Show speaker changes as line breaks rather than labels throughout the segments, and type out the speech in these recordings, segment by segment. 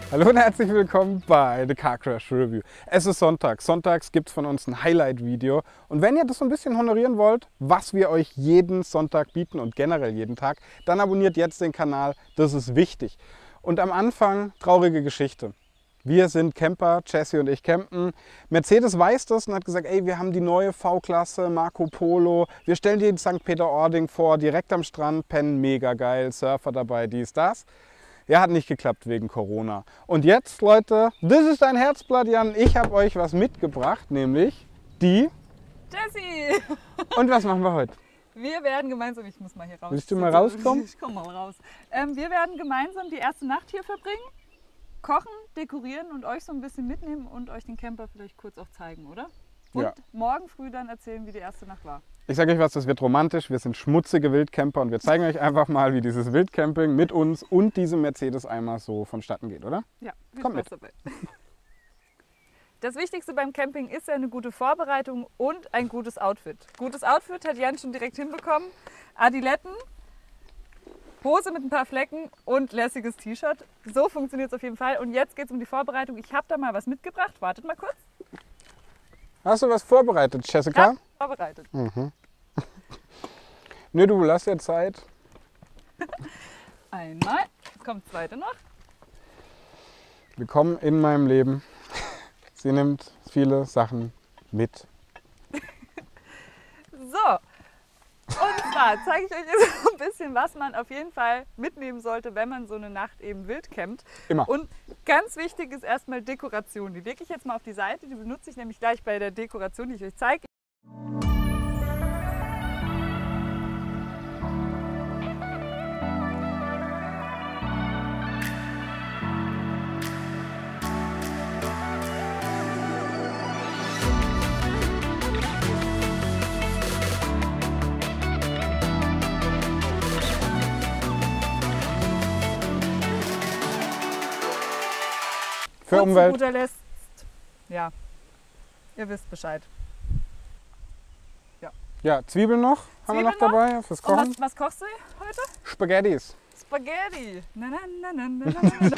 Hallo und herzlich willkommen bei The Car Crash Review. Es ist Sonntag. Sonntags gibt es von uns ein Highlight-Video. Und wenn ihr das so ein bisschen honorieren wollt, was wir euch jeden Sonntag bieten und generell jeden Tag, dann abonniert jetzt den Kanal. Das ist wichtig. Und am Anfang traurige Geschichte. Wir sind Camper, Jesse und ich campen. Mercedes weiß das und hat gesagt, ey, wir haben die neue V-Klasse, Marco Polo. Wir stellen dir St. Peter-Ording vor, direkt am Strand, pennen, mega geil, Surfer dabei, dies, das. Ja, hat nicht geklappt wegen Corona. Und jetzt, Leute, das ist dein Herzblatt, Jan. Ich habe euch was mitgebracht, nämlich die...
Jessie!
Und was machen wir heute?
Wir werden gemeinsam, ich muss mal hier raus.
Willst du mal rauskommen?
Ich komme mal raus. Wir werden gemeinsam die erste Nacht hier verbringen, kochen, dekorieren und euch so ein bisschen mitnehmen und euch den Camper vielleicht kurz auch zeigen, oder? Und
Ja.
morgen früh dann erzählen, wie die erste Nacht war.
Ich sage euch was, das wird romantisch. Wir sind schmutzige Wildcamper und wir zeigen euch einfach mal, wie dieses Wildcamping mit uns und diesem Mercedes einmal so vonstatten geht, oder?
Ja, viel
Kommt
Spaß dabei. Das Wichtigste beim Camping ist ja eine gute Vorbereitung und ein gutes Outfit. Gutes Outfit hat Jan schon direkt hinbekommen. Adiletten, Hose mit ein paar Flecken und lässiges T-Shirt. So funktioniert es auf jeden Fall. Und jetzt geht es um die Vorbereitung. Ich habe da mal was mitgebracht. Wartet mal kurz.
Hast du was vorbereitet, Jessica?
Ja, vorbereitet.
Nö, du, lass dir Zeit.
Einmal. Jetzt kommt das zweite noch.
Willkommen in meinem Leben. Sie nimmt viele Sachen mit.
So. Und zwar zeige ich euch jetzt so ein bisschen, was man auf jeden Fall mitnehmen sollte, wenn man so eine Nacht eben wild campt.
Immer.
Und ganz wichtig ist erstmal Dekoration. Die lege ich jetzt mal auf die Seite. Die benutze ich nämlich gleich bei der Dekoration, die ich euch zeige.
Für
Und
Umwelt.
zu guter Letzt, ja, ihr wisst Bescheid.
Ja, Zwiebeln noch haben wir noch
Zwiebeln
dabei fürs
Und
Kochen.
was kochst du heute?
Spaghettis.
Spaghetti. Na, na, na, na, na, na,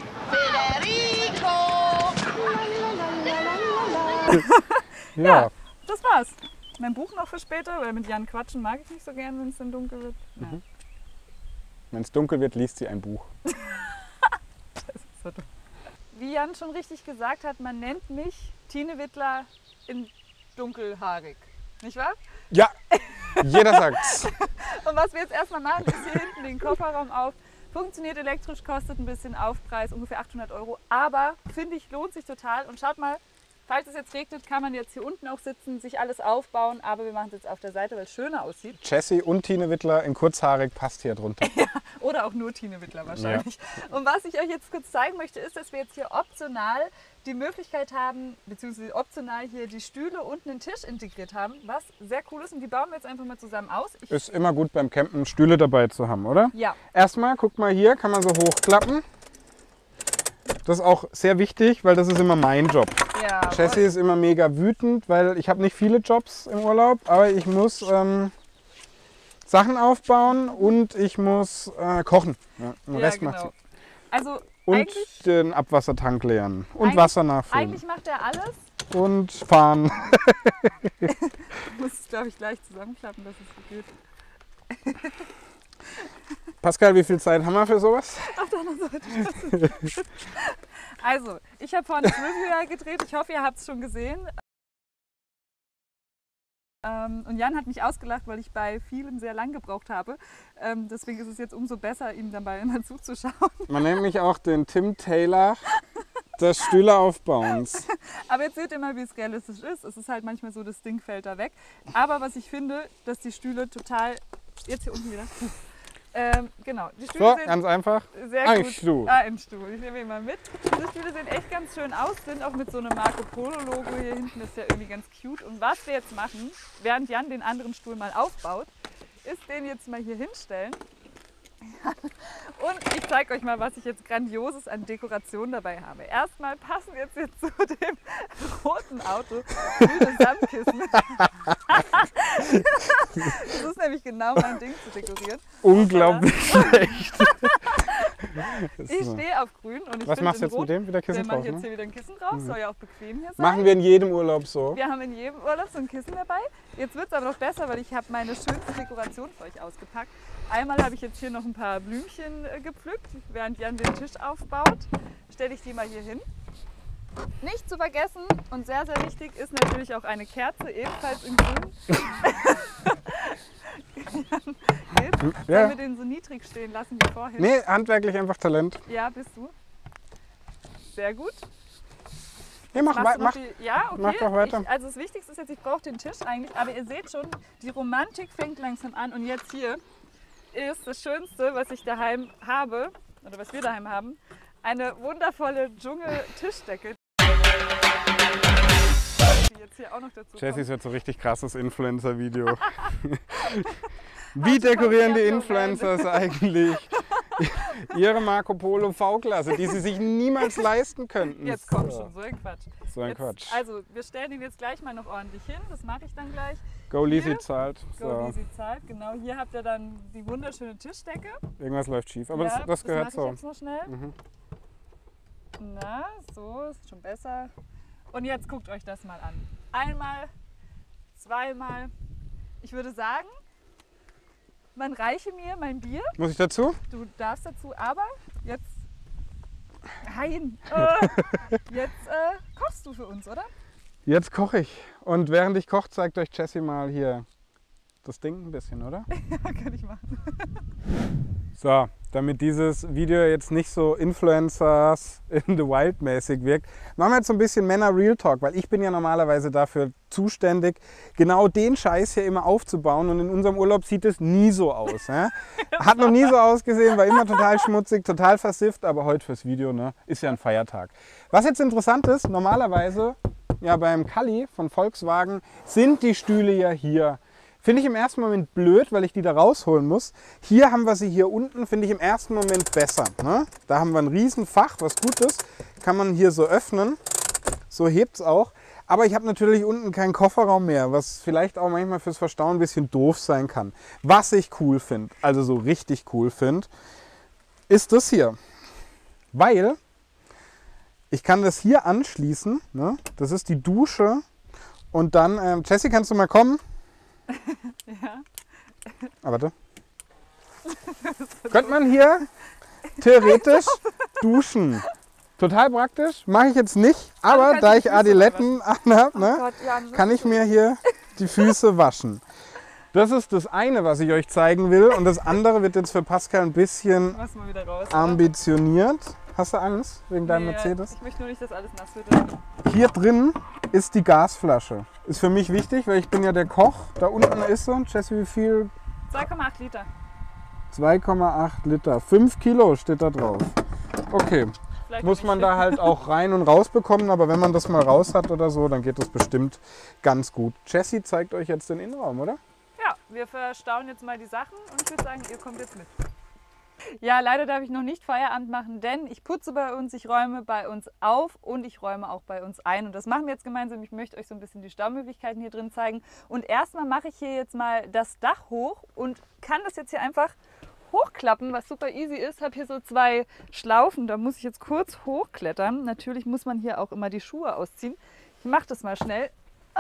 na.
Ja.
Das war's. Mein Buch noch für später, weil mit Jan quatschen mag ich nicht so gern, wenn es dann dunkel wird. Ja,
Wenn es dunkel wird, liest sie ein Buch.
das ist so dumm. Wie Jan schon richtig gesagt hat, man nennt mich Tine Wittler in dunkelhaarig. Nicht wahr?
Ja, jeder sagt's.
Und was wir jetzt erstmal machen, ist hier hinten den Kofferraum auf. Funktioniert elektrisch, kostet ein bisschen Aufpreis, ungefähr 800 €. Aber finde ich, lohnt sich total. Und schaut mal, falls es jetzt regnet, kann man jetzt hier unten auch sitzen, sich alles aufbauen. Aber wir machen es jetzt auf der Seite, weil es schöner aussieht.
Jessie und Tine Wittler in kurzhaarig passt hier drunter.
Oder auch nur Tine Wittler wahrscheinlich. Und was ich euch jetzt kurz zeigen möchte, ist, dass wir jetzt hier optional die Möglichkeit haben, beziehungsweise optional hier die Stühle und einen Tisch integriert haben, was sehr cool ist. Und die bauen wir jetzt einfach mal zusammen aus.
Ist immer gut beim Campen Stühle dabei zu haben, oder?
Ja.
Erstmal, guck mal hier, kann man so hochklappen. Das ist auch sehr wichtig, weil das ist immer mein Job.
Ja,
Jessie ist immer mega wütend, weil ich habe nicht viele Jobs im Urlaub, aber ich muss Sachen aufbauen und ich muss kochen. Ja, den Rest macht sie.
Also
Und
eigentlich,
den Abwassertank leeren und
Eig-
Wasser nachfüllen
eigentlich macht er alles.
und fahren.
Ich muss es, glaube ich, gleich zusammenklappen, dass es so geht.
Pascal, wie viel Zeit haben wir für sowas?
Also, ich habe vorhin das Review gedreht. Ich hoffe, ihr habt es schon gesehen. Und Jan hat mich ausgelacht, weil ich bei vielem sehr lang gebraucht habe. Deswegen ist es jetzt umso besser, ihm dabei immer zuzuschauen.
Man nennt mich auch den Tim Taylor des Stühleaufbauens.
Aber jetzt seht ihr mal, wie es realistisch ist. Es ist halt manchmal so, das Ding fällt da weg. Aber was ich finde, dass die Stühle total... Jetzt hier unten wieder. Genau, die Stühle
So,
sehen
ganz einfach.
sehr
Ein
gut.
Stuhl.
Ein Stuhl. Ich nehme ihn mal mit. Die Stühle sehen echt ganz schön aus, sind auch mit so einem Marco Polo Logo hier hinten. Das ist ja irgendwie ganz cute. Und was wir jetzt machen, während Jan den anderen Stuhl mal aufbaut, ist den jetzt mal hier hinstellen. Und ich zeige euch mal, was ich jetzt Grandioses an Dekoration dabei habe. Erstmal passen jetzt hier zu dem roten Auto grüne Sandkissen. Das ist nämlich genau mein Ding zu dekorieren.
Unglaublich schlecht.
Ich stehe auf grün und ich
Was
finde
machst du
in
jetzt mit
Rot,
dem? Wieder Kissen
dann mache
drauf,
ich jetzt
ne?
hier wieder ein Kissen drauf, soll ja auch bequem hier sein.
Machen wir in jedem Urlaub so.
Wir haben in jedem Urlaub so ein Kissen dabei. Jetzt wird es aber noch besser, weil ich habe meine schönste Dekoration für euch ausgepackt. Einmal habe ich jetzt hier noch ein paar Blümchen gepflückt, während Jan den Tisch aufbaut. Stelle ich die mal hier hin. Nicht zu vergessen und sehr, sehr wichtig ist natürlich auch eine Kerze, ebenfalls in grün.
Ja.
Sollen wir den so niedrig stehen lassen wie vorhin?
Nee, handwerklich einfach Talent.
Ja, bist du. Sehr gut.
Nee, mach
Machst du noch
mach.
ja, okay.
mach doch weiter.
Also das Wichtigste ist jetzt, ich brauche den Tisch eigentlich, aber ihr seht schon, die Romantik fängt langsam an und jetzt hier ist das Schönste, was ich daheim habe, oder was wir daheim haben, eine wundervolle Dschungel-Tischdecke. Die jetzt hier auch noch dazu
Jessys
kommt.
wird so richtig krasses Influencer-Video. Wie dekorieren die Influencers eigentlich ihre Marco Polo V-Klasse, die sie sich niemals leisten könnten?
Jetzt kommt schon, so ein Quatsch.
So ein
Jetzt,
Quatsch.
also wir stellen ihn jetzt gleich mal noch ordentlich hin, das mache ich dann gleich.
Go Lisi
Hier.
zahlt.
Go
So.
Easy zahlt, genau. Hier habt ihr dann die wunderschöne Tischdecke.
Irgendwas läuft schief, aber
Ja,
das gehört
mache
so.
ich jetzt noch schnell.
Mhm.
Na, so, ist schon besser. Und jetzt guckt euch das mal an. Einmal, zweimal. Ich würde sagen, man reiche mir mein Bier.
Muss ich dazu?
Du darfst dazu, aber jetzt. Nein! Jetzt kochst du für uns, oder?
Jetzt koche ich. Und während ich koche, zeigt euch Jessie mal hier das Ding ein bisschen, oder?
Ja, kann ich machen.
So, damit dieses Video jetzt nicht so Influencers in the Wild mäßig wirkt, machen wir jetzt so ein bisschen Männer Real Talk, weil ich bin ja normalerweise dafür zuständig, genau den Scheiß hier immer aufzubauen und in unserem Urlaub sieht es nie so aus. Hat noch nie so ausgesehen, war immer total schmutzig, total versifft, aber heute fürs Video, ne, ist ja ein Feiertag. Was jetzt interessant ist, normalerweise ja beim Kali von Volkswagen sind die Stühle ja hier. Finde ich im ersten Moment blöd, weil ich die da rausholen muss. Hier haben wir sie hier unten, finde ich im ersten Moment besser. Ne? Da haben wir ein Riesenfach, was gut ist. Kann man hier so öffnen. So hebt es auch. Aber ich habe natürlich unten keinen Kofferraum mehr, was vielleicht auch manchmal fürs Verstauen ein bisschen doof sein kann. Was ich cool finde, also so richtig cool finde, ist das hier. Weil ich kann das hier anschließen. Ne? Das ist die Dusche. Und dann, Jessie, kannst du mal kommen?
Ja.
Ah, warte. Könnte man hier theoretisch duschen. Total praktisch, mache ich jetzt nicht, aber
kannst
da
die
ich
Füße
Adiletten anhab,
Oh
ne,
Gott, Jan,
kann ich mir hier die Füße waschen. Das ist das eine, was ich euch zeigen will, und das andere wird jetzt für Pascal ein bisschen
Mach's mal wieder raus.
ambitioniert. Hast du Angst wegen deinem
Nee,
Mercedes?
Ich möchte nur nicht, dass alles nass wird.
Hier drin ist die Gasflasche. Ist für mich wichtig, weil ich bin ja der Koch. Da unten ist sie. Jessie, wie viel?
2,8 Liter.
2,8 Liter. 5 Kilo steht da drauf. Okay,
Vielleicht
muss
nicht
man
viel.
da halt auch rein und raus bekommen, aber wenn man das mal raus hat oder so, dann geht das bestimmt ganz gut. Jessie zeigt euch jetzt den Innenraum, oder?
Ja, wir verstauen jetzt mal die Sachen und ich würde sagen, ihr kommt jetzt mit. Ja, leider darf ich noch nicht Feierabend machen, denn ich putze bei uns, ich räume bei uns auf und ich räume auch bei uns ein. Und das machen wir jetzt gemeinsam. Ich möchte euch so ein bisschen die Staumöglichkeiten hier drin zeigen. Und erstmal mache ich hier jetzt mal das Dach hoch und kann das jetzt hier einfach hochklappen, was super easy ist. Ich habe hier so 2 Schlaufen, da muss ich jetzt kurz hochklettern. Natürlich muss man hier auch immer die Schuhe ausziehen. Ich mache das mal schnell.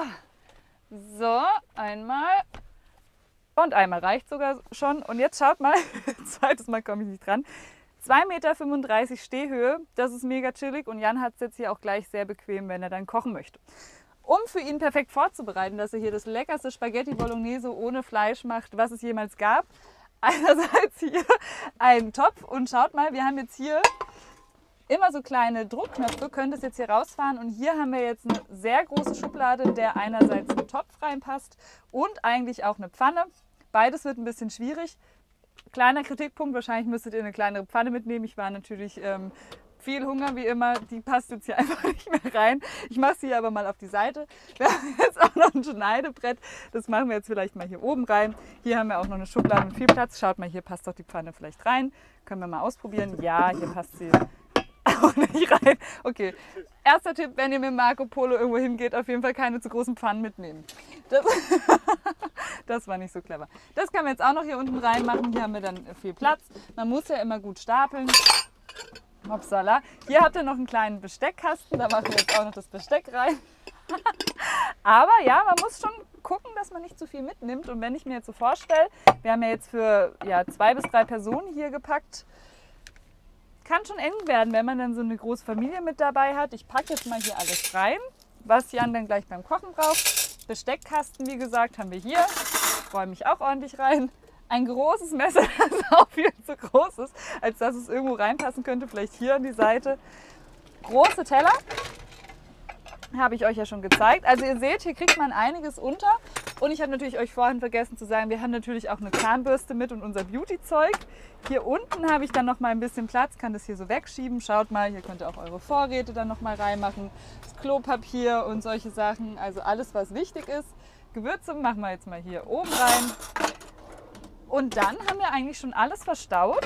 So, einmal. Und einmal reicht sogar schon. Und jetzt schaut mal, zweites Mal komme ich nicht dran. 2,35 Meter Stehhöhe, das ist mega chillig. Und Jan hat es jetzt hier auch gleich sehr bequem, wenn er dann kochen möchte. Um für ihn perfekt vorzubereiten, dass er hier das leckerste Spaghetti Bolognese ohne Fleisch macht, was es jemals gab. Einerseits hier ein Topf und schaut mal, wir haben jetzt hier immer so kleine Druckknöpfe, könnt es jetzt hier rausfahren und hier haben wir jetzt eine sehr große Schublade, in der einerseits ein Topf reinpasst und eigentlich auch eine Pfanne. Beides wird ein bisschen schwierig. Kleiner Kritikpunkt, wahrscheinlich müsstet ihr eine kleinere Pfanne mitnehmen. Ich war natürlich viel Hunger wie immer, die passt jetzt hier einfach nicht mehr rein. Ich mache sie hier aber mal auf die Seite. Wir haben jetzt auch noch ein Schneidebrett, das machen wir jetzt vielleicht mal hier oben rein. Hier haben wir auch noch eine Schublade mit viel Platz. Schaut mal, hier passt doch die Pfanne vielleicht rein. Können wir mal ausprobieren. Ja, hier passt sie auch nicht rein. Okay, erster Tipp, wenn ihr mit Marco Polo irgendwo hingeht, auf jeden Fall keine zu großen Pfannen mitnehmen. Das war nicht so clever. Das können wir jetzt auch noch hier unten reinmachen. Hier haben wir dann viel Platz. Man muss ja immer gut stapeln. Hopsala. Hier habt ihr noch einen kleinen Besteckkasten. Da machen wir jetzt auch noch das Besteck rein. Aber ja, man muss schon gucken, dass man nicht zu viel mitnimmt. Und wenn ich mir jetzt so vorstelle, wir haben ja jetzt für 2 bis 3 Personen hier gepackt, kann schon eng werden, wenn man dann so eine große Familie mit dabei hat. Ich packe jetzt mal hier alles rein, was Jan dann gleich beim Kochen braucht. Besteckkasten, wie gesagt, haben wir hier. Räume ich auch ordentlich rein. Ein großes Messer, das auch viel zu groß ist, als dass es irgendwo reinpassen könnte. Vielleicht hier an die Seite. Große Teller. Habe ich euch ja schon gezeigt. Also ihr seht, hier kriegt man einiges unter. Und ich habe natürlich euch vorhin vergessen zu sagen, wir haben natürlich auch eine Zahnbürste mit und unser Beauty-Zeug. Hier unten habe ich dann noch mal ein bisschen Platz, kann das hier so wegschieben. Schaut mal, hier könnt ihr auch eure Vorräte dann noch mal reinmachen. Das Klopapier und solche Sachen, also alles, was wichtig ist. Gewürze machen wir jetzt mal hier oben rein. Und dann haben wir eigentlich schon alles verstaut.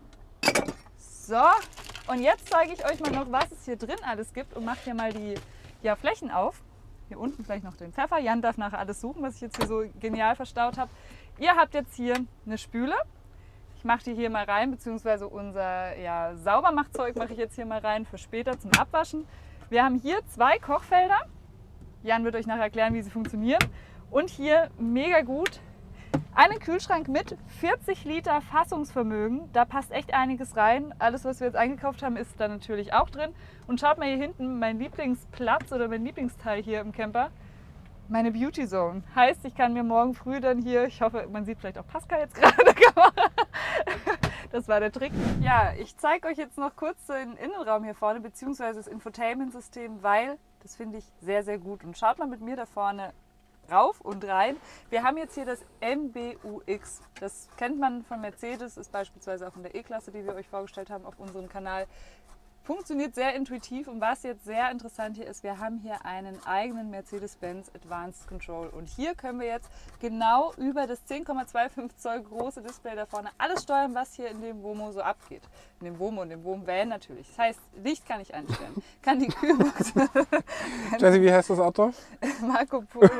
So, und jetzt zeige ich euch mal noch, was es hier drin alles gibt und mache hier mal die Flächen auf. Hier unten vielleicht noch den Pfeffer. Jan darf nachher alles suchen, was ich jetzt hier so genial verstaut habe. Ihr habt jetzt hier eine Spüle. Ich mache die hier mal rein, beziehungsweise unser Saubermachzeug mache ich jetzt hier mal rein für später zum Abwaschen. Wir haben hier 2 Kochfelder. Jan wird euch nachher erklären, wie sie funktionieren. Und hier mega gut einen Kühlschrank mit 40 Liter Fassungsvermögen. Da passt echt einiges rein. Alles, was wir jetzt eingekauft haben, ist da natürlich auch drin. Und schaut mal hier hinten, mein Lieblingsplatz oder mein Lieblingsteil hier im Camper. Meine Beauty Zone. Heißt, ich kann mir morgen früh dann hier, ich hoffe, man sieht vielleicht auch Pascal jetzt gerade in der Kamera. Das war der Trick. Ja, ich zeige euch jetzt noch kurz den Innenraum hier vorne, beziehungsweise das Infotainment-System, weil das finde ich sehr, sehr gut. Und schaut mal mit mir da vorne rauf und rein. Wir haben jetzt hier das MBUX. Das kennt man von Mercedes, ist beispielsweise auch in der E-Klasse, die wir euch vorgestellt haben auf unserem Kanal. Funktioniert sehr intuitiv und was jetzt sehr interessant hier ist, wir haben hier einen eigenen Mercedes-Benz Advanced Control und hier können wir jetzt genau über das 10,25 Zoll große Display da vorne alles steuern, was hier in dem Womo so abgeht. In dem Womo und dem Wohnvan natürlich. Das heißt, Licht kann ich einstellen, kann die Kühlbox...
Jessie, wie heißt das Auto?
Marco Polo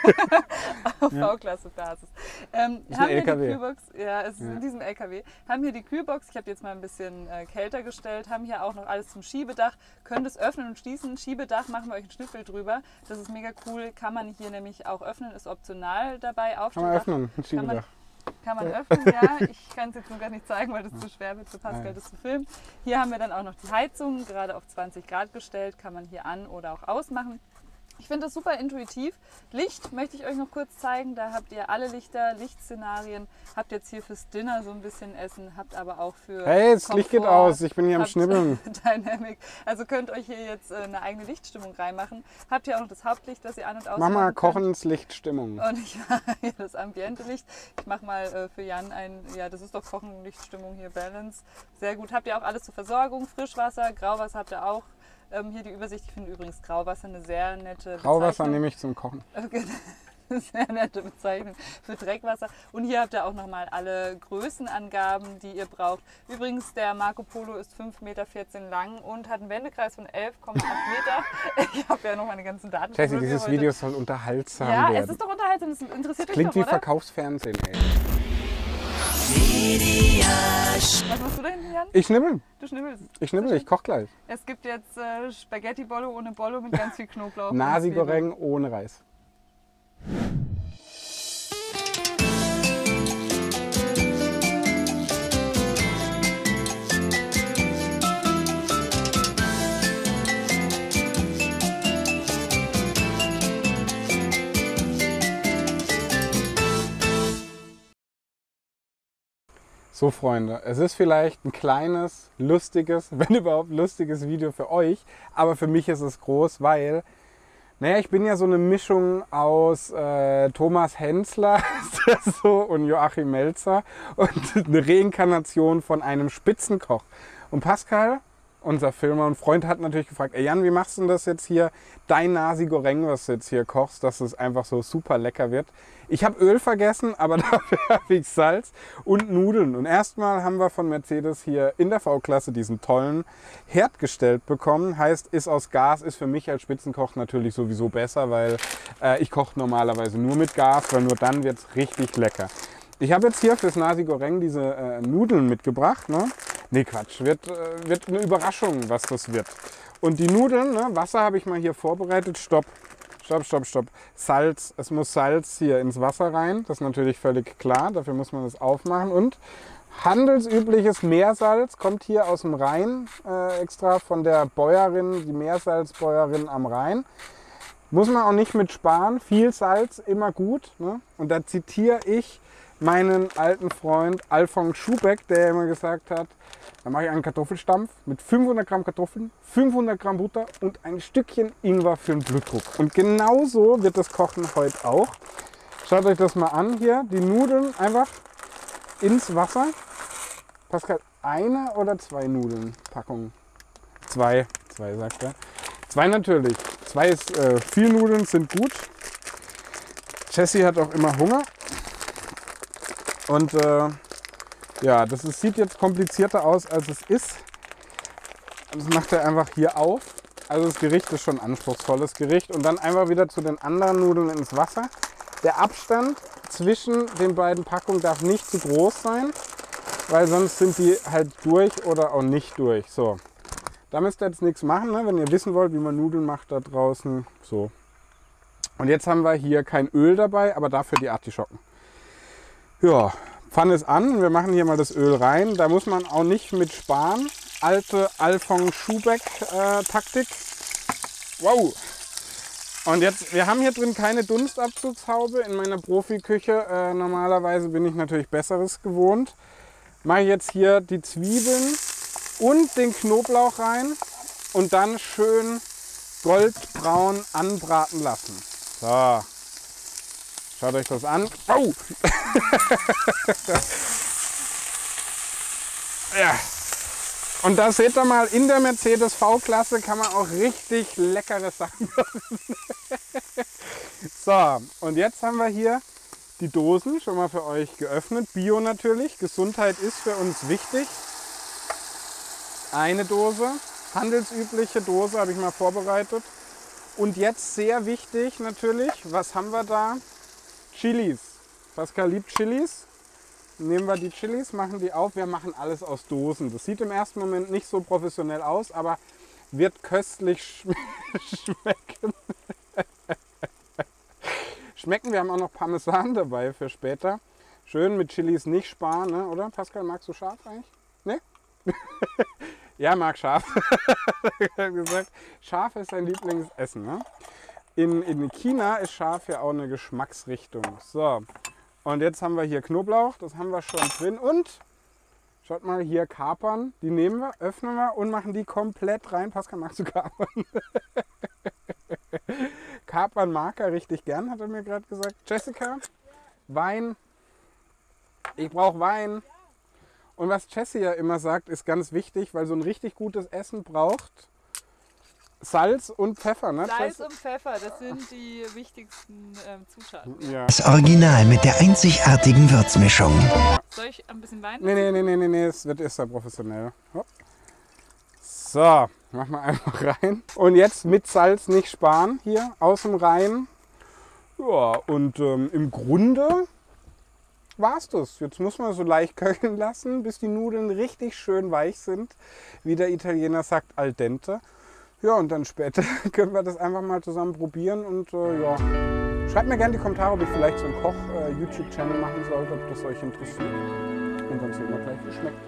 auf V-Klasse-Basis. Haben
ist ein
hier
LKW.
die Kühlbox, ja, es ist in diesem LKW, haben hier die Kühlbox, ich habe jetzt mal ein bisschen kälter gestellt, haben hier auch noch alles zum Schiebedach, könnt es öffnen und schließen. Schiebedach machen wir euch ein Schnittbild drüber. Das ist mega cool, kann man hier nämlich auch öffnen, ist optional dabei.
Kann man öffnen, ein Schiebedach.
Kann man öffnen, ja. Ich kann es jetzt nur gar nicht zeigen, weil das zu schwer wird für Pascal, das zu filmen. Hier haben wir dann auch noch die Heizung, gerade auf 20 Grad gestellt, kann man hier an- oder auch ausmachen. Ich finde das super intuitiv. Licht möchte ich euch noch kurz zeigen. Da habt ihr alle Lichter, Lichtszenarien. Habt jetzt hier fürs Dinner so ein bisschen Essen, habt aber auch für
Hey, das Licht geht
Komfort,
aus, ich bin hier am
habt
Schnibbeln.
Dynamic. Also könnt euch hier jetzt eine eigene Lichtstimmung reinmachen. Habt ihr auch noch das Hauptlicht, das ihr an- und ausmachen
Mach mal
könnt.
Kochenslichtstimmung.
Und ich mache hier das Ambiente-Licht. Ich mache mal für Jan ein, ja, das ist doch Kochen-Lichtstimmung hier, Balance. Sehr gut. Habt ihr auch alles zur Versorgung, Frischwasser, Grauwasser habt ihr auch. Hier die Übersicht, ich finde übrigens Grauwasser eine sehr nette Bezeichnung.
Grauwasser nehme ich zum Kochen.
Okay. Sehr nette Bezeichnung für Dreckwasser. Und hier habt ihr auch nochmal alle Größenangaben, die ihr braucht. Übrigens, der Marco Polo ist 5,14 Meter lang und hat einen Wendekreis von 11,8 Meter. Ich habe ja noch meine ganzen Daten.
Jessie, dieses Video soll unterhaltsam
ja,
werden.
es ist doch unterhaltsam, das interessiert euch
Klingt
doch,
wie
oder?
Verkaufsfernsehen, ey.
Was machst du da hinten, Jan?
Ich schnibbel.
Du schnibbelst.
Ich schnibbel, ich koch gleich.
Es gibt jetzt Spaghetti-Bollo ohne Bollo mit ganz viel Knoblauch.
Nasi
und Zwiebeln.
Goreng ohne Reis. So Freunde, es ist vielleicht ein kleines, lustiges, wenn überhaupt lustiges Video für euch, aber für mich ist es groß, weil, naja, ich bin ja so eine Mischung aus Thomas Hensler so, und Joachim Melzer und eine Reinkarnation von einem Spitzenkoch. Und Pascal unser Filmer und Freund, hat natürlich gefragt, ey Jan, wie machst du denn das jetzt hier, dein Nasi Goreng, was du jetzt hier kochst, dass es einfach so super lecker wird. Ich habe Öl vergessen, aber dafür habe ich Salz und Nudeln. Und erstmal haben wir von Mercedes hier in der V-Klasse diesen tollen Herd gestellt bekommen. Heißt, ist aus Gas, ist für mich als Spitzenkoch natürlich sowieso besser, weil ich koche normalerweise nur mit Gas, weil nur dann wird es richtig lecker. Ich habe jetzt hier fürs Nasi Goreng diese Nudeln mitgebracht. Ne? Nee, Quatsch, wird eine Überraschung, was das wird. Und die Nudeln, ne, Wasser habe ich mal hier vorbereitet. Stopp. Salz, es muss Salz hier ins Wasser rein. Das ist natürlich völlig klar, dafür muss man das aufmachen. Und handelsübliches Meersalz kommt hier aus dem Rhein, extra von der Bäuerin, die Meersalzbäuerin am Rhein. Muss man auch nicht mit sparen, viel Salz, immer gut. Ne? Und da zitiere ich meinen alten Freund Alfons Schubeck, der immer gesagt hat, da mache ich einen Kartoffelstampf mit 500 Gramm Kartoffeln, 500 Gramm Butter und ein Stückchen Ingwer für den Blutdruck. Und genauso wird das Kochen heute auch. Schaut euch das mal an hier, die Nudeln einfach ins Wasser. Pascal, eine oder zwei Nudeln Packungen? Zwei sagt er. Zwei natürlich. Zwei ist viel Nudeln sind gut. Jessie hat auch immer Hunger. Und ja, sieht jetzt komplizierter aus, als es ist. Das macht er einfach hier auf. Also das Gericht ist schon ein anspruchsvolles Gericht. Und dann einfach wieder zu den anderen Nudeln ins Wasser. Der Abstand zwischen den beiden Packungen darf nicht zu groß sein, weil sonst sind die halt durch oder auch nicht durch. So, da müsst ihr jetzt nichts machen, ne? Wenn ihr wissen wollt, wie man Nudeln macht da draußen. So. Und jetzt haben wir hier kein Öl dabei, aber dafür die Artischocken. Ja, Pfanne ist an, wir machen hier mal das Öl rein. Da muss man auch nicht mit sparen. Alte Alfons Schubeck Taktik. Wow! Und jetzt, wir haben hier drin keine Dunstabzugshaube. In meiner Profiküche normalerweise bin ich natürlich Besseres gewohnt. Mache ich jetzt hier die Zwiebeln und den Knoblauch rein und dann schön goldbraun anbraten lassen. So. Schaut euch das an. Oh! Ja. Und da seht ihr mal, in der Mercedes V-Klasse kann man auch richtig leckere Sachen machen. So, und jetzt haben wir hier die Dosen schon mal für euch geöffnet. Bio natürlich. Gesundheit ist für uns wichtig. Eine Dose, handelsübliche Dose habe ich mal vorbereitet. Und jetzt sehr wichtig natürlich, was haben wir da? Chilis. Pascal liebt Chilis. Nehmen wir die Chilis, machen die auf. Wir machen alles aus Dosen. Das sieht im ersten Moment nicht so professionell aus, aber wird köstlich schmecken. Schmecken, wir haben auch noch Parmesan dabei für später. Schön mit Chilis nicht sparen, ne? Oder? Pascal, magst du scharf eigentlich? Ne? Ja, mag scharf. Er hat gesagt, scharf ist sein Lieblingsessen. Ne? In China ist scharf ja auch eine Geschmacksrichtung. So, und jetzt haben wir hier Knoblauch, das haben wir schon drin. Und schaut mal hier Kapern, die nehmen wir, öffnen wir und machen die komplett rein. Pascal, magst du Kapern? Kapern mag er richtig gern, hat er mir gerade gesagt. Jessica, Wein. Ich brauche Wein. Und was Jessie ja immer sagt, ist ganz wichtig, weil so ein richtig gutes Essen braucht Salz und Pfeffer. Ne?
Salz und Pfeffer, das sind die wichtigsten Zutaten.
Ja.
Das Original mit der einzigartigen Würzmischung.
Soll ich ein bisschen Wein?
Nee, es ist ja professionell. Hopp. So, machen wir einfach rein. Und jetzt mit Salz nicht sparen, hier aus dem Rhein. Ja, und im Grunde war's das. Jetzt muss man so leicht köcheln lassen, bis die Nudeln richtig schön weich sind. Wie der Italiener sagt, al dente. Ja, und dann später können wir das einfach mal zusammen probieren. Und ja, schreibt mir gerne die Kommentare, ob ich vielleicht so einen Koch-YouTube-Channel machen sollte, ob das euch interessiert. Und dann sehen wir gleich, wie es schmeckt.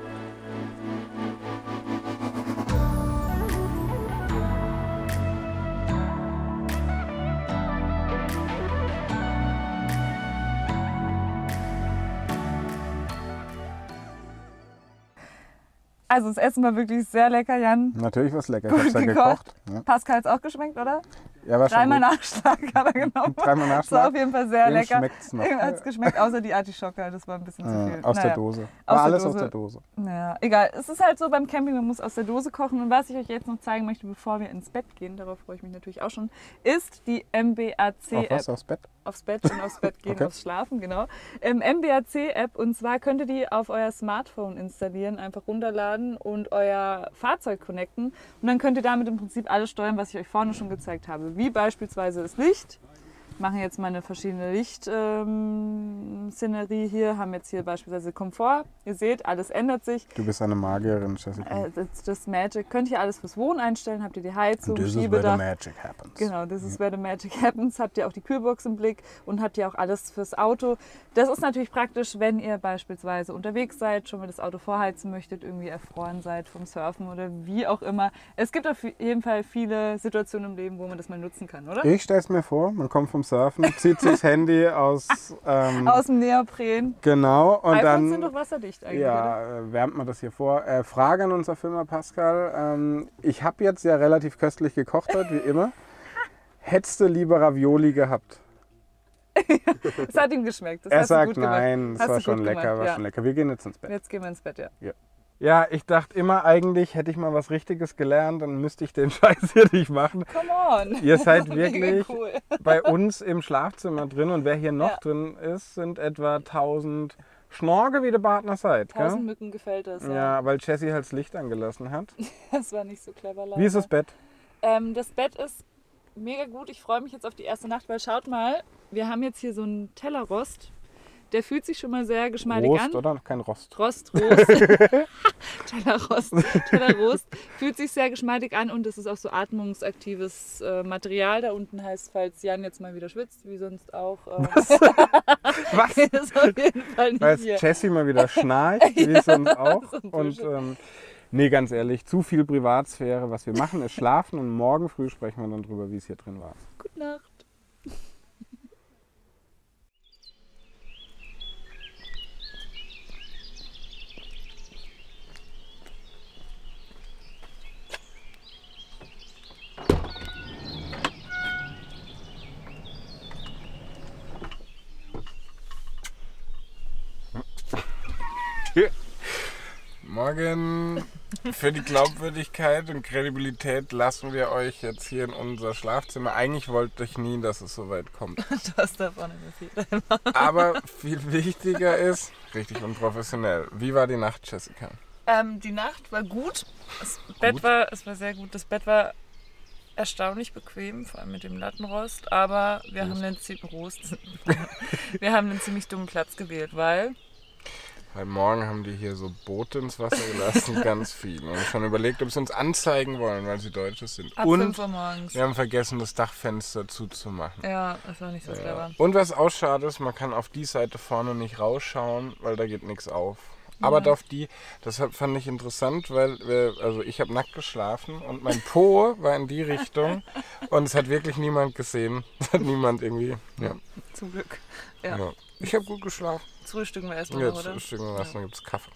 Also das Essen war wirklich sehr lecker, Jan.
Natürlich was lecker. Ich hab's ja
Gut
gekocht. Ja.
Pascal hat's auch geschmeckt, oder?
Ja, war schon
Dreimal
gut.
Nachschlag hat er genommen.
Dreimal
Das war
Nachschlag.
auf jeden Fall sehr
Dem
lecker.
schmeckt's noch.
Hat es geschmeckt, außer die Artischocke, das war ein bisschen zu viel.
Aus der
Naja.
Dose.
Aus
War
der
alles
Dose.
aus der Dose.
Naja, egal. Es ist halt so beim Camping, man muss aus der Dose kochen. Und was ich euch jetzt noch zeigen möchte, bevor wir ins Bett gehen, darauf freue ich mich natürlich auch schon, ist die
Auf
MBAC-App.
was? Aufs Bett?
Aufs Bett und aufs Bett gehen,
Okay.
aufs Schlafen, genau. MBAC-App, und zwar könnt ihr die auf euer Smartphone installieren, einfach runterladen und euer Fahrzeug connecten. Und dann könnt ihr damit im Prinzip alles steuern, was ich euch vorne schon gezeigt habe. Wie beispielsweise das Licht. Wir machen jetzt mal eine verschiedene Lichtszenerie hier, haben jetzt hier beispielsweise Komfort. Ihr seht, alles ändert sich.
Du bist eine Magierin, Jessica.
Das Magic. Könnt ihr alles fürs Wohnen einstellen, habt ihr die Heizung,
This is where the
Schiebedach.
magic happens.
Genau, this is where the magic happens. Habt ihr auch die Kühlbox im Blick und habt ihr auch alles fürs Auto. Das ist natürlich praktisch, wenn ihr beispielsweise unterwegs seid, schon mal das Auto vorheizen möchtet, irgendwie erfroren seid vom Surfen oder wie auch immer. Es gibt auf jeden Fall viele Situationen im Leben, wo man das mal nutzen kann, oder?
Ich stell's mir vor, man kommt vom Surfen, zieht sich das Handy aus.
Aus dem Neopren.
Genau, und
iPhones
dann
sind doch wasserdicht eigentlich, oder?
ja, wärmt man das hier vor. Frage an unser Firma Pascal. Ich habe jetzt ja relativ köstlich gekocht heute, wie immer. Hättest du lieber Ravioli gehabt?
Es hat ihm geschmeckt. Das
Er
hast du
sagt
gut gemacht.
nein, das
Hast
war
du
schon
gut
lecker,
gemacht,
war
ja.
schon lecker. Wir gehen jetzt ins Bett.
Jetzt gehen wir ins Bett, ja.
Ja, ich dachte immer, eigentlich hätte ich mal was Richtiges gelernt, dann müsste ich den Scheiß hier nicht machen.
Come on.
Ihr seid
Mega
wirklich
cool.
bei uns im Schlafzimmer drin und wer hier noch
Ja.
drin ist, sind etwa 1000 Schnorge, wie der Partner seid.
1000
Gell?
Mücken gefällt das, ja.
Ja, weil Jessie halt das Licht angelassen hat.
Das war nicht so clever, leider.
Wie ist das Bett?
Das Bett ist mega gut. Ich freue mich jetzt auf die erste Nacht, weil schaut mal, wir haben jetzt hier so einen Tellerrost. Der fühlt sich schon mal sehr geschmeidig
Rost,
an.
oder? Kein Rost.
Rost. Tellerrost. Fühlt sich sehr geschmeidig an und es ist auch so atmungsaktives Material. Da unten heißt, falls Jan jetzt mal wieder schwitzt, wie sonst auch.
Was?
ist auf jeden Fall nicht
Weil
hier.
Jessie mal wieder schnarcht, wie sonst auch.
So ein
Und
Bullshit.
nee, ganz ehrlich, zu viel Privatsphäre. Was wir machen, ist schlafen und morgen früh sprechen wir dann drüber, wie es hier drin war.
Gute Nacht.
Morgen. Für die Glaubwürdigkeit und Kredibilität lassen wir euch jetzt hier in unser Schlafzimmer. Eigentlich wollte ich nie, dass es so weit kommt.
Du hast davon nicht mehr viel.
Aber viel wichtiger ist, richtig unprofessionell. Wie war die Nacht, Jessica?
Die Nacht war gut. Es war sehr gut. Das Bett war erstaunlich bequem, vor allem mit dem Lattenrost. Aber wir haben einen ziemlich dummen Platz gewählt, weil
Weil morgen haben die hier so Boote ins Wasser gelassen, ganz viel. Und schon überlegt, ob sie uns anzeigen wollen, weil sie Deutsche sind.
ab
Und
5 Uhr morgens.
wir haben vergessen, das Dachfenster zuzumachen.
Ja, das war nicht so clever.
Und was auch schade ist, man kann auf die Seite vorne nicht rausschauen, weil da geht nichts auf. Aber auf die, das fand ich interessant, weil ich habe nackt geschlafen und mein Po war in die Richtung und es hat wirklich niemand gesehen. Es hat niemand irgendwie, ja.
Zum Glück. Ja.
Ja. Ich habe gut geschlafen.
Jetzt frühstücken wir erstmal noch,
Jetzt
oder?
frühstücken wir was, dann gibt es Kaffee.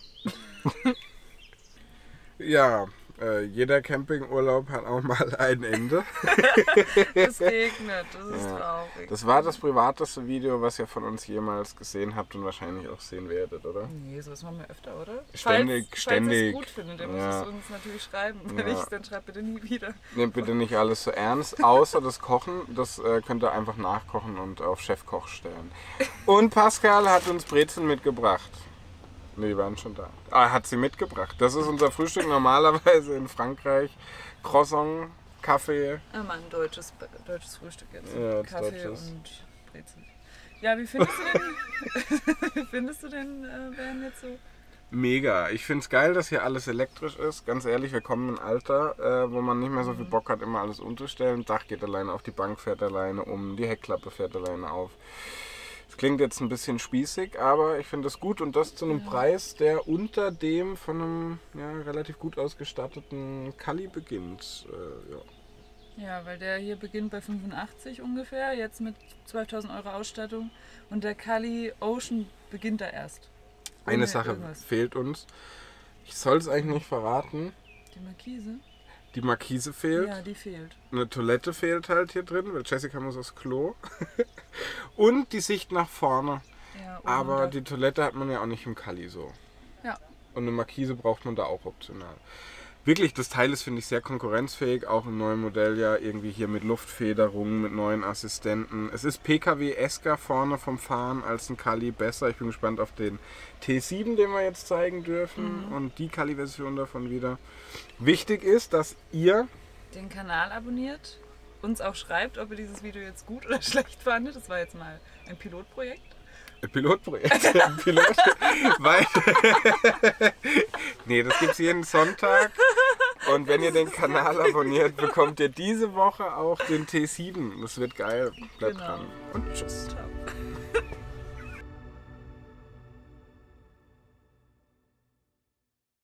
Ja, jeder Campingurlaub hat auch mal ein Ende.
Es regnet, das ist
Ja.
traurig.
Das war das privateste Video, was ihr von uns jemals gesehen habt und wahrscheinlich auch sehen werdet, oder?
Nee, sowas machen wir öfter, oder?
Ständig,
falls
ständig.
ihr es gut findet, dann
Ja.
müsst ihr es uns natürlich schreiben. Wenn
Ja.
nicht, dann schreibt bitte nie wieder.
Nehmt bitte nicht alles so ernst, außer das Kochen. Das könnt ihr einfach nachkochen und auf Chefkoch stellen. Und Pascal hat uns Brezeln mitgebracht. Ne, die waren schon da. Ah, er hat sie mitgebracht. Das ist unser Frühstück normalerweise in Frankreich. Croissant, Kaffee.
Ah Mann, deutsches Frühstück jetzt.
Ja, jetzt
Kaffee
deutsches.
und Brezel. Ja, wie findest du denn, wie findest du denn Van jetzt so?
Mega. Ich finde es geil, dass hier alles elektrisch ist. Ganz ehrlich, wir kommen in ein Alter, wo man nicht mehr so viel Bock hat, immer alles umzustellen. Dach geht alleine auf, die Bank fährt alleine um, die Heckklappe fährt alleine auf. Das klingt jetzt ein bisschen spießig, aber ich finde das gut und das zu einem Preis, der unter dem von einem relativ gut ausgestatteten Kali beginnt.
Ja, weil der hier beginnt bei 85 ungefähr, jetzt mit 12.000 € Ausstattung. Und der Kali Ocean beginnt da erst.
Eine
Ohne
Sache
irgendwas.
fehlt uns. Ich soll es eigentlich nicht verraten.
Die Markise?
Die Markise fehlt.
Ja, die fehlt.
Eine Toilette fehlt halt hier drin, weil Jessica muss aufs Klo. Und die Sicht nach vorne.
Ja,
Aber die Toilette hat man ja auch nicht im Kali so.
Ja.
Und eine Markise braucht man da auch optional. Wirklich, das Teil ist, finde ich, sehr konkurrenzfähig. Auch im neuen Modell ja irgendwie hier mit Luftfederung, mit neuen Assistenten. Es ist PKW-esker vorne vom Fahren als ein Kali besser. Ich bin gespannt auf den T7, den wir jetzt zeigen dürfen. Und die Kali-Version davon wieder. Wichtig ist, dass ihr
den Kanal abonniert, uns auch schreibt, ob ihr dieses Video jetzt gut oder schlecht fandet. Das war jetzt mal ein Pilotprojekt.
Pilotprojekt. Weil nee, das gibt's jeden Sonntag. Und wenn ihr den Kanal abonniert, bekommt ihr diese Woche auch den T7. Das wird geil. Bleibt dran. Und tschüss.
Ciao.